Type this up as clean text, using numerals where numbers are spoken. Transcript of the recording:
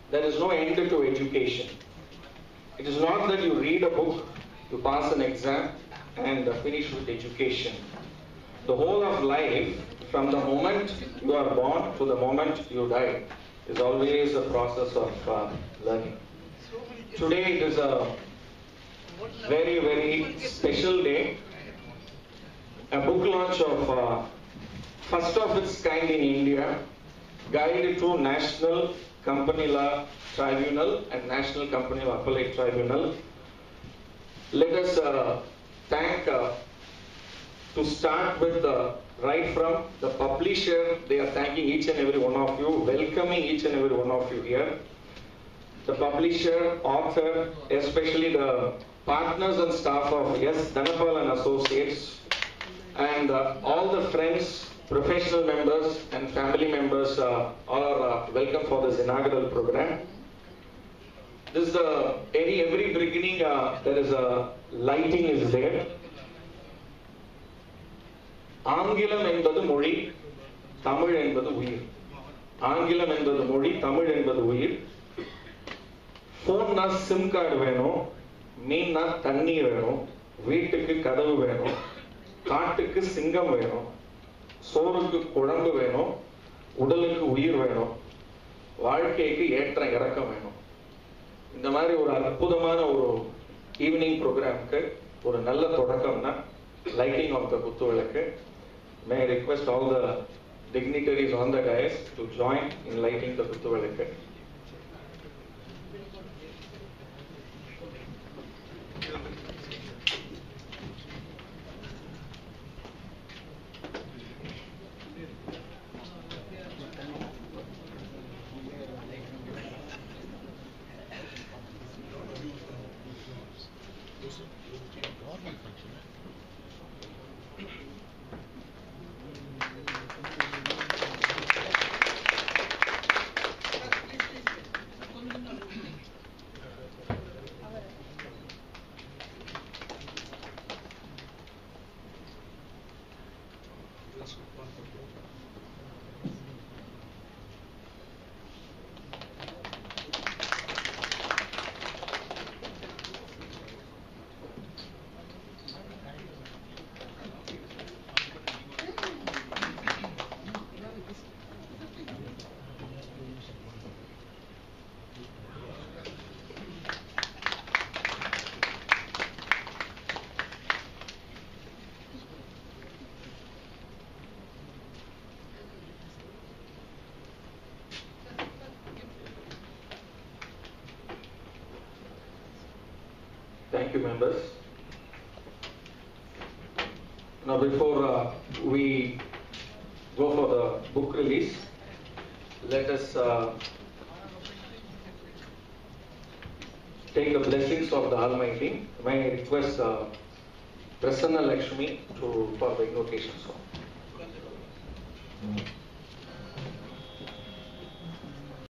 there is no end to education. It is not that you read a book, you pass an exam, and finish with education. The whole of life, from the moment you are born to the moment you die, is always a process of learning. Today it is a very, very special day. A book launch of first of its kind in India, Guide to National Company Law Tribunal and National Company Law Appellate Tribunal. Let us thank, to start with, right from the publisher. They are thanking each and every one of you, welcoming each and every one of you here. The publisher, author, especially the partners and staff of Dhanapal and Associates, and all the friends, professional members and family members all are welcome for this inaugural program. This is every beginning there is a lighting is there. ஆங்கிலம் என்பது மொழி, தமிழ் என்பது உயிர். ஆங்கிலம் என்பது மொழி, தமிழ் என்பது உயிர். போன்னா சிம் கார்டு வேணும், மீன்னா தண்ணி வேணும், வீட்டுக்கு கதவு வேணும், காட்டுக்கு சிங்கம் வேணும், சோறுக்கு குழம்பு வேணும், உடலுக்கு உயிர் வேணும், வாழ்க்கைக்கு ஏற்ற இறக்கம் வேணும். இந்த மாதிரி ஒரு அற்புதமான ஒரு ஈவினிங் ப்ரோக்ராமுக்கு ஒரு நல்ல தொடக்கம்னா லைட்டிங் ஆஃப் த குத்துவிளக்கு. May I request all the dignitaries on the dais to join in lighting the குத்துவிளக்கு. Thank you, members. Now, before we go for the book release, let us take the blessings of the Almighty. May I request Prasanna Lakshmi for the invocation song.